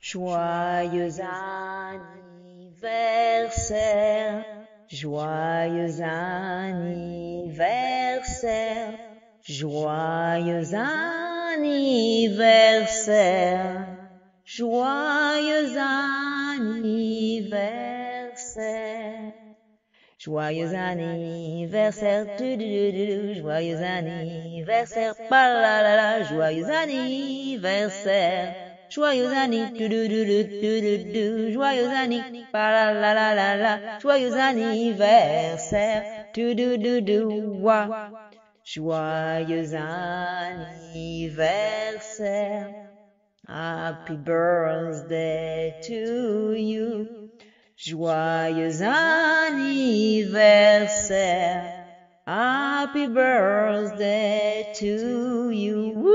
Joyeux anniversaire, joyeux anniversaire, joyeux anniversaire, joyeux anniversaire. Joyeux anniversaire, joyeux anniversaire, palalala, joyeux anniversaire. Joyeux anniversaire, joyeux anniversaire, palalala, joyeux anniversaire, joyeux anniversaire, happy birthday to you. Joyeux anniversaire, happy birthday to you.